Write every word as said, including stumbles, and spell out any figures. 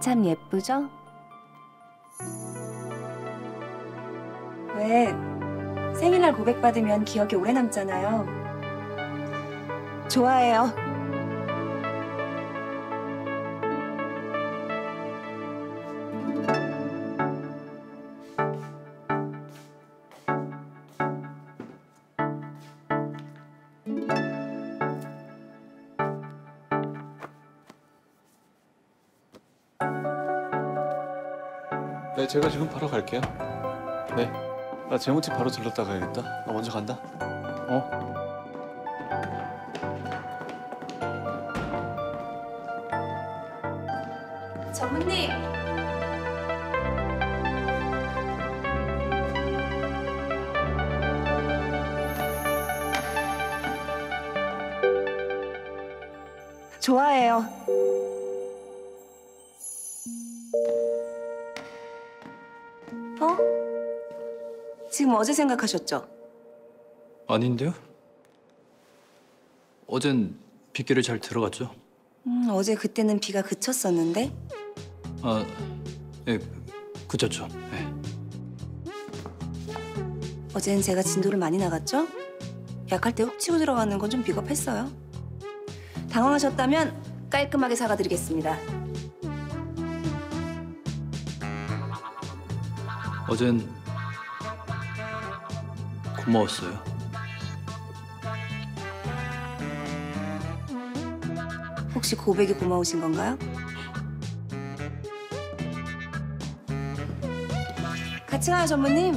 참 예쁘죠? 왜 생일날 고백받으면 기억에 오래 남잖아요. 좋아해요. 네, 제가 지금 바로 갈게요. 네, 나 재무팀 바로 들렀다 가야겠다. 나 먼저 간다. 어? 전무님! 좋아해요. 어? 지금 어제 생각하셨죠? 아닌데요? 어젠 빗길을 잘 들어갔죠? 음, 어제 그때는 비가 그쳤었는데? 아, 예, 그쳤죠. 예. 어제는 제가 진도를 많이 나갔죠? 약할 때 훅 치고 들어가는 건 좀 비겁했어요. 당황하셨다면 깔끔하게 사과드리겠습니다. 어젠 고마웠어요. 혹시 고백이 고마우신 건가요? 같이 가요, 전무님.